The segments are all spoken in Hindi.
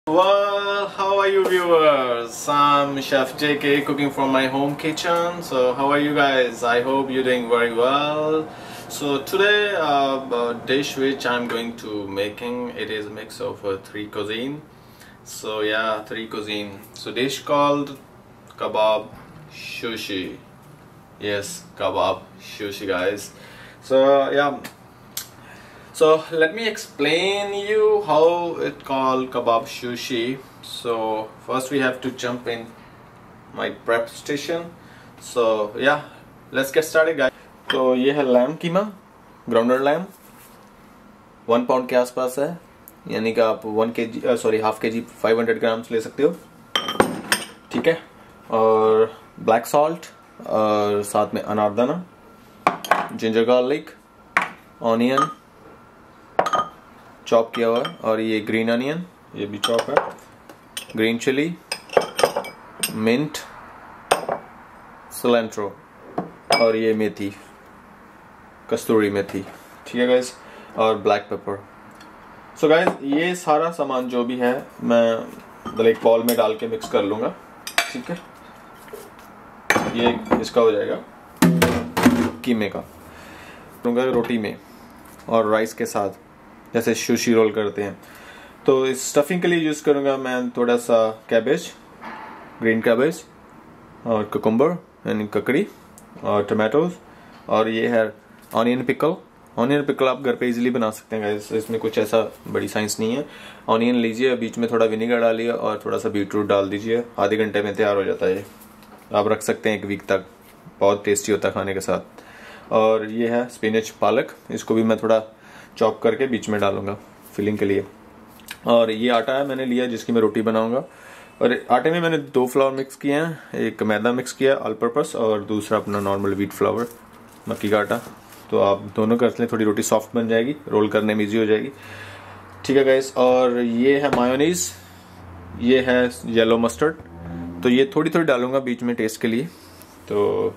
Well, how are you viewers? I'm Chef JK cooking from my home kitchen. So how are you guys? I hope you're doing very well. So today dish which I'm going to making, it is a mix of three cuisine. So yeah, three cuisine. So dish called kebab sushi. Yes, kebab sushi guys. So yeah, so let me explain you how it called kebab sushi. So first we have to jump in my prep station. So yeah, let's get started guys. तो ये है lamb keema, ground lamb 1 pound के आसपास है, यानी कि आप 1 kg sorry half kg 500 grams ले सकते हो, ठीक है। और ब्लैक सॉल्ट और साथ में अनारदाना, जिंजर गार्लिक, ऑनियन चॉप किया हुआ, और ये ग्रीन अनियन ये भी चॉप है, ग्रीन चिली, मिंट, सिलेंट्रो और ये मेथी, कस्तूरी मेथी, ठीक है गाइस, और ब्लैक पेपर। सो गाइस ये सारा सामान जो भी है मैं एक बॉल में डाल के मिक्स कर लूँगा, ठीक है। ये इसका हो जाएगा कीमे का, लूँगा रोटी में और राइस के साथ, जैसे सुशी रोल करते हैं। तो इस स्टफिंग के लिए यूज़ करूँगा मैं थोड़ा सा कैबेज, ग्रीन कैबेज और कुकुम्बर यानी ककड़ी और टमाटोज, और ये है ऑनियन पिकल। ऑनियन पिकल आप घर पे इजीली बना सकते हैं गाइस, इसमें कुछ ऐसा बड़ी साइंस नहीं है। ऑनियन लीजिए, बीच में थोड़ा विनेगर डालिए और थोड़ा सा बीटरूट डाल दीजिए, आधे घंटे में तैयार हो जाता है। आप रख सकते हैं 1 वीक तक, बहुत टेस्टी होता है खाने के साथ। और ये है स्पिनच पालक, इसको भी मैं थोड़ा चॉप करके बीच में डालूंगा फिलिंग के लिए। और ये आटा है मैंने लिया जिसकी मैं रोटी बनाऊंगा, और आटे में मैंने 2 फ्लावर मिक्स किए हैं, एक मैदा मिक्स किया ऑल पर्पस और दूसरा अपना नॉर्मल व्हीट फ्लावर, मक्की का आटा। तो आप दोनों कर लें, थोड़ी रोटी सॉफ्ट बन जाएगी, रोल करने में ईजी हो जाएगी, ठीक है गाइस। और ये है मायोनीज, ये है येलो मस्टर्ड, तो ये थोड़ी थोड़ी डालूंगा बीच में टेस्ट के लिए। तो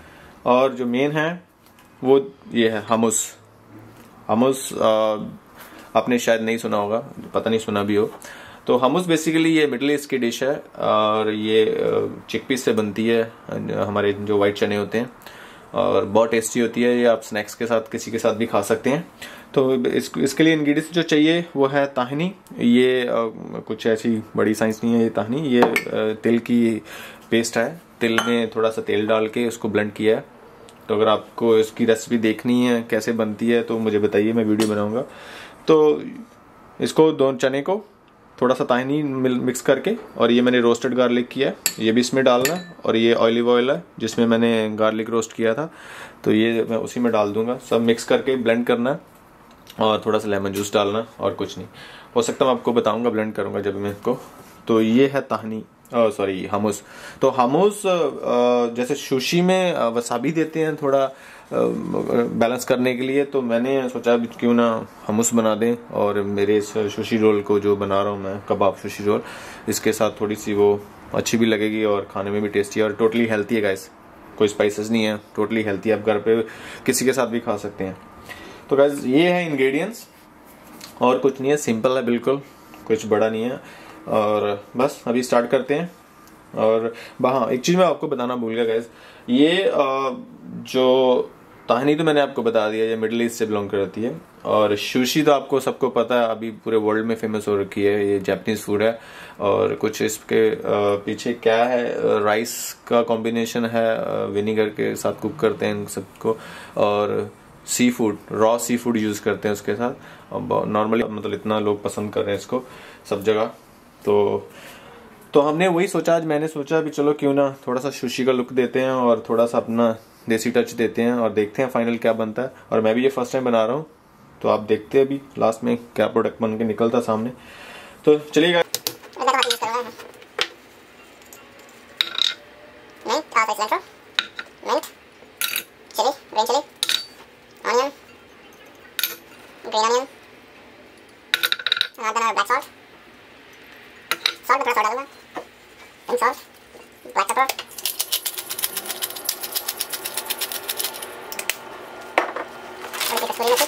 और जो मेन है वो ये है हमूस। हमूस आपने शायद नहीं सुना होगा, पता नहीं सुना भी हो। तो हमूस बेसिकली ये मिडिल ईस्ट की डिश है, और ये चिकपीस से बनती है, हमारे जो वाइट चने होते हैं, और बहुत टेस्टी होती है। ये आप स्नैक्स के साथ किसी के साथ भी खा सकते हैं। तो इसके लिए इंग्रेडिएंट्स जो चाहिए वो है ताहनी। ये कुछ ऐसी बड़ी साइंस नहीं है ये ताहनी, ये तिल की पेस्ट है, तिल में थोड़ा सा तेल डाल के उसको ब्लेंड किया है। तो अगर आपको इसकी रेसिपी देखनी है कैसे बनती है तो मुझे बताइए, मैं वीडियो बनाऊंगा। तो इसको दोनों चने को थोड़ा सा ताहनी मिक्स करके, और ये मैंने रोस्टेड गार्लिक किया है, ये भी इसमें डालना है। और ये ऑलिव ऑयल है जिसमें मैंने गार्लिक रोस्ट किया था, तो ये मैं उसी में डाल दूंगा। सब मिक्स करके ब्लेंड करना है, और थोड़ा सा लेमन जूस डालना, और कुछ नहीं। हो सकता मैं आपको बताऊंगा, ब्लेंड करूंगा जब मैं इसको। तो ये है ताहनी, सॉरी हमूस। तो हमूस जैसे सुशी में वसाबी देते हैं थोड़ा बैलेंस करने के लिए, तो मैंने सोचा क्यों ना हमूस बना दें, और मेरे इस सुशी रोल को जो बना रहा हूँ मैं, कबाब सुशी रोल, इसके साथ थोड़ी सी वो अच्छी भी लगेगी और खाने में भी टेस्टी है, और टोटली हेल्थी है गाइस। कोई स्पाइसेस नहीं है, टोटली हेल्थी है, आप घर पे किसी के साथ भी खा सकते हैं। तो गाइस ये है इंग्रेडिएंट्स, और कुछ नहीं है, सिंपल है बिल्कुल, कुछ बड़ा नहीं है। और बस अभी स्टार्ट करते हैं। और हाँ, एक चीज़ मैं आपको बताना भूल गया गाइस, ये जो ताहनी तो मैंने आपको बता दिया, ये मिडिल ईस्ट से बिलोंग करती है। और सुशी तो आपको सबको पता है, अभी पूरे वर्ल्ड में फेमस हो रखी है, ये जापानीज फूड है। और कुछ इसके पीछे क्या है, राइस का कॉम्बिनेशन है, विनीगर के साथ कुक करते हैं इन सबको, और sea food, raw sea food use करते हैं उसके साथ। नॉर्मली मतलब इतना लोग पसंद कर रहे हैं इसको सब जगह। तो हमने वही सोचा, आज मैंने सोचा भी चलो क्यों ना थोड़ा सा सुशी का लुक देते हैं और थोड़ा सा अपना देसी टच देते हैं, और देखते हैं फाइनल क्या बनता है। और मैं भी ये फर्स्ट टाइम बना रहा हूँ, तो आप देखते हैं अभी लास्ट में क्या प्रोडक्ट बन के निकलता सामने। तो चलिएगा। सॉल्ट डालूंगा, पिंक सॉल्ट, ब्लैक पेपर, और कसूरी मेथी,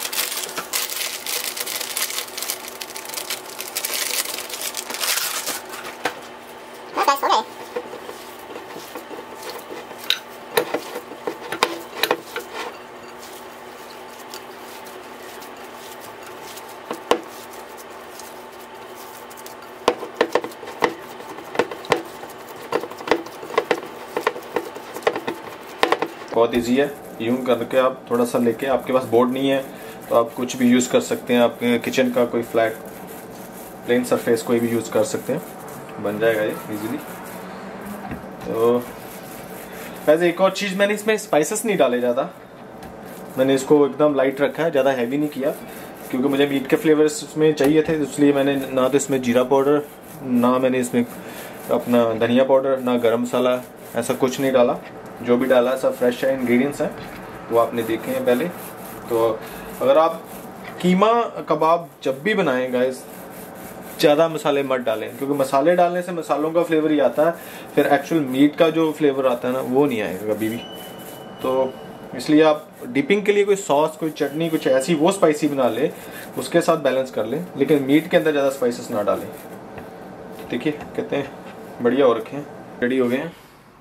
बहुत इजी है। यूं करके आप थोड़ा सा लेके, आपके पास बोर्ड नहीं है तो आप कुछ भी यूज़ कर सकते हैं। आपके किचन का कोई फ्लैट प्लेन सरफेस कोई भी यूज़ कर सकते हैं, बन जाएगा ये इजीली। तो वैसे एक और चीज़, मैंने इसमें स्पाइसेस नहीं डाले ज़्यादा, मैंने इसको एकदम लाइट रखा है, ज़्यादा हैवी नहीं किया, क्योंकि मुझे मीट के फ्लेवर्स इसमें चाहिए थे। इसलिए मैंने ना तो इसमें जीरा पाउडर, ना मैंने इसमें अपना धनिया पाउडर, ना गरम मसाला, ऐसा कुछ नहीं डाला। जो भी डाला सब फ्रेश है, इंग्रेडिएंट्स हैं वो आपने देखे हैं पहले। तो अगर आप कीमा कबाब जब भी बनाएं गाइस, ज़्यादा मसाले मत डालें, क्योंकि मसाले डालने से मसालों का फ्लेवर ही आता है, फिर एक्चुअल मीट का जो फ्लेवर आता है ना वो नहीं आएगा कभी भी। तो इसलिए आप डिपिंग के लिए कोई सॉस, कोई चटनी, कुछ ऐसी वो स्पाइसी बना ले, उसके साथ बैलेंस कर लें, लेकिन मीट के अंदर ज़्यादा स्पाइसेस ना डालें। देखिए कितने बढ़िया हो रखे हैं, रेडी हो गए हैं।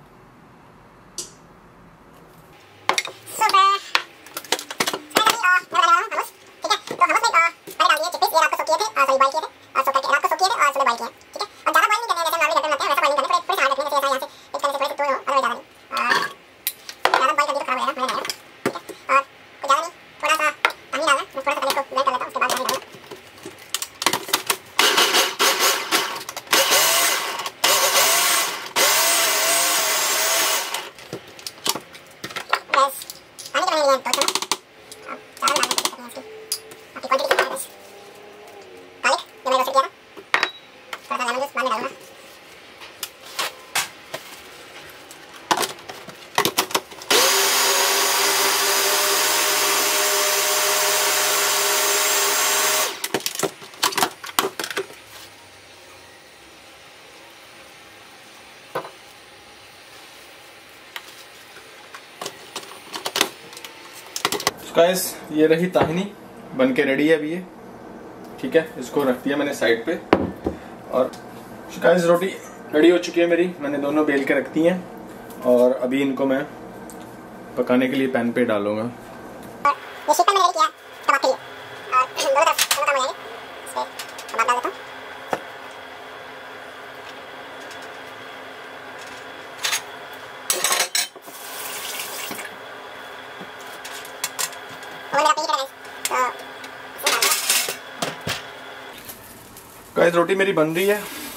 गाइस ये रही ताहनी, बन के रेडी है अभी ये, ठीक है। इसको रख दिया मैंने साइड पे। और गाइस रोटी रेडी हो चुकी है मेरी, मैंने दोनों बेल के रख दी हैं और अभी इनको मैं पकाने के लिए पैन पे डालूंगा। गाइस रोटी मेरी बन रही है,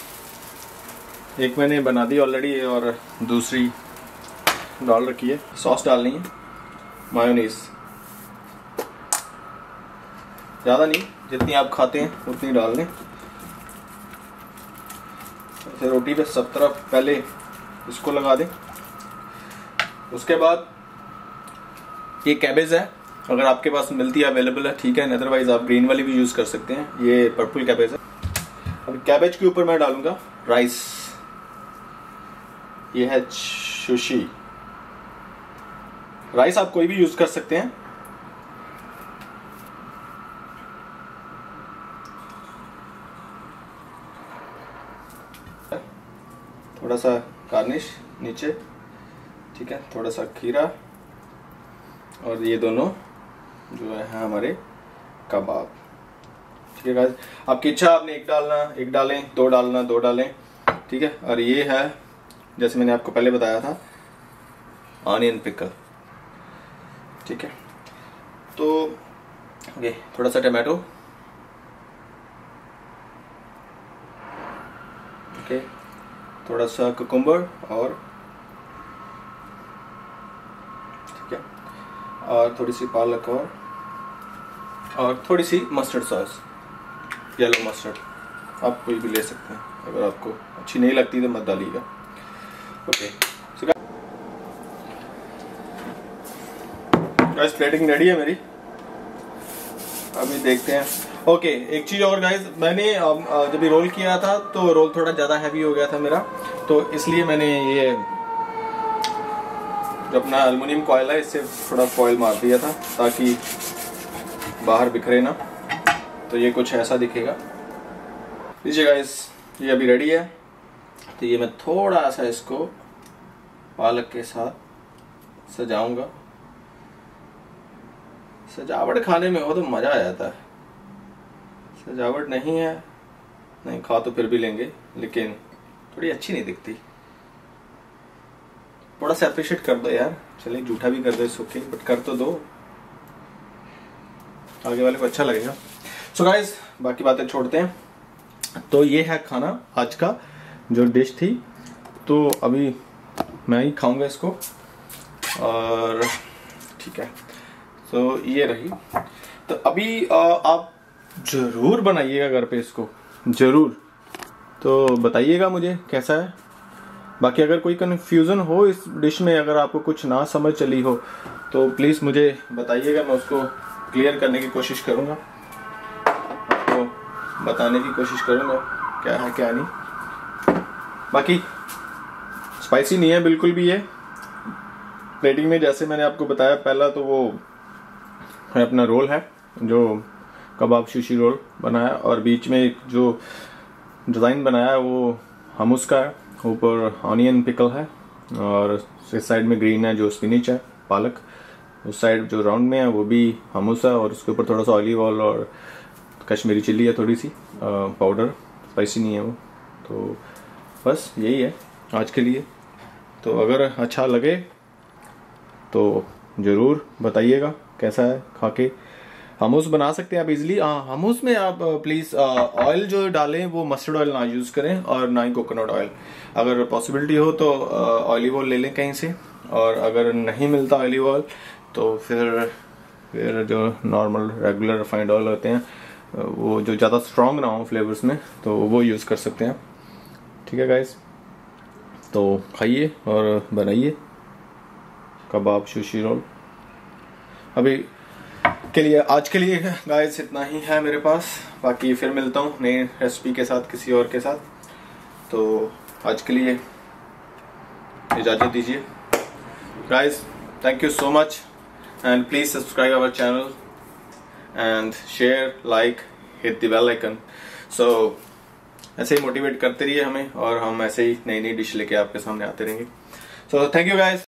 एक मैंने बना दी ऑलरेडी और दूसरी डाल रखी है। सॉस डालनी है, मायोनीज, ज़्यादा नहीं, जितनी आप खाते हैं उतनी डाल लें। ऐसे रोटी पे सब तरफ पहले इसको लगा दें। उसके बाद ये कैबेज है, अगर आपके पास मिलती है, अवेलेबल है, ठीक है, अदरवाइज आप ग्रीन वाली भी यूज़ कर सकते हैं। ये पर्पल कैबेज है। अब कैबेज के ऊपर मैं डालूंगा राइस, ये है सुशी राइस, आप कोई भी यूज कर सकते हैं। थोड़ा सा गार्निश नीचे, ठीक है, थोड़ा सा खीरा, और ये दोनों जो है हमारे कबाब, ठीक है गाइस। आपकी इच्छा, आपने एक डालना एक डालें, दो डालना दो डालें, ठीक है। और ये है जैसे मैंने आपको पहले बताया था ऑनियन पिकल, ठीक है। तो ओके, थोड़ा सा टमाटो, ओके, थोड़ा सा कुकुम्बर, और ठीक है, और थोड़ी सी पालक, और थोड़ी सी मस्टर्ड सॉस, येलो मस्टर्ड, आप कोई भी ले सकते हैं, अगर आपको अच्छी नहीं लगती तो मत डालिएगा। ओके गाइस, प्लेटिंग रेडी है मेरी, अभी देखते हैं। ओके, एक चीज और गाइस, मैंने जब ये रोल किया था तो रोल थोड़ा ज्यादा हैवी हो गया था मेरा, तो इसलिए मैंने ये जो अपना एल्युमिनियम कॉइल है इससे थोड़ा फॉइल मार दिया था ताकि बाहर बिखरे ना। तो ये कुछ ऐसा दिखेगा। लीजिए गाइस, ये अभी रेडी है। तो ये मैं थोड़ा सा इसको पालक के साथ सजाऊंगा। सजावट खाने में हो तो मजा आ जाता है, सजावट नहीं है, नहीं खा तो फिर भी लेंगे, लेकिन थोड़ी अच्छी नहीं दिखती। थोड़ा सा अप्रिशिएट कर दो यार, चलिए झूठा भी कर दो इस ओके, बट कर तो दो, आगे वाले को अच्छा लगेगा। सो गाइस बाकी बातें छोड़ते हैं। तो ये है खाना आज का जो डिश थी, तो अभी मैं ही खाऊंगा इसको, और ठीक है। तो ये रही, तो अभी आप जरूर बनाइएगा घर पे इसको, जरूर। तो बताइएगा मुझे कैसा है। बाकी अगर कोई कन्फ्यूज़न हो इस डिश में, अगर आपको कुछ ना समझ चली हो तो प्लीज़ मुझे बताइएगा, मैं उसको क्लियर करने की कोशिश करूँगा, आपको बताने की कोशिश करूँगा क्या है क्या नहीं। बाकी स्पाइसी नहीं है बिल्कुल भी ये। प्लेटिंग में जैसे मैंने आपको बताया, पहला तो वो है अपना रोल है जो कबाब सुशी रोल बनाया, और बीच में एक जो डिज़ाइन बनाया है वो हमूस का है, ऊपर ऑनियन पिकल है, और इस साइड में ग्रीन है जो स्पिनिच है, पालक। उस साइड जो राउंड में है वो भी हमूस है, और उसके ऊपर थोड़ा सा ऑलिव ऑयल और कश्मीरी चिल्ली है, थोड़ी सी पाउडर, स्पाइसी नहीं है वो। तो बस यही है आज के लिए। तो अगर अच्छा लगे तो ज़रूर बताइएगा कैसा है खा के। हमूस बना सकते हैं आप इजीली। हमूस में आप प्लीज़ ऑयल जो डालें वो मस्टर्ड ऑयल ना यूज़ करें, और ना ही कोकोनट ऑयल। अगर पॉसिबिलिटी हो तो ऑलिव ऑयल ले लें कहीं से, और अगर नहीं मिलता ऑलिव ऑयल तो फिर जो नॉर्मल रेगुलर रिफाइंड ऑयल होते हैं, वो जो ज़्यादा स्ट्रॉन्ग ना हो फ्लेवर्स में, तो वो यूज़ कर सकते हैं। ठीक है गाइस, तो खाइए और बनाइए कबाब सुशी रोल। अभी के लिए आज के लिए गाइस इतना ही है मेरे पास। बाकी फिर मिलता हूँ नई रेसिपी के साथ, किसी और के साथ। तो आज के लिए इजाज़त दीजिए guys. Thank you so much, and please subscribe our channel and share, like, hit the bell icon. So ऐसे ही मोटिवेट करते रहिए हमें, और हम ऐसे ही नई नई डिश लेके आपके सामने आते रहेंगे। So thank you guys.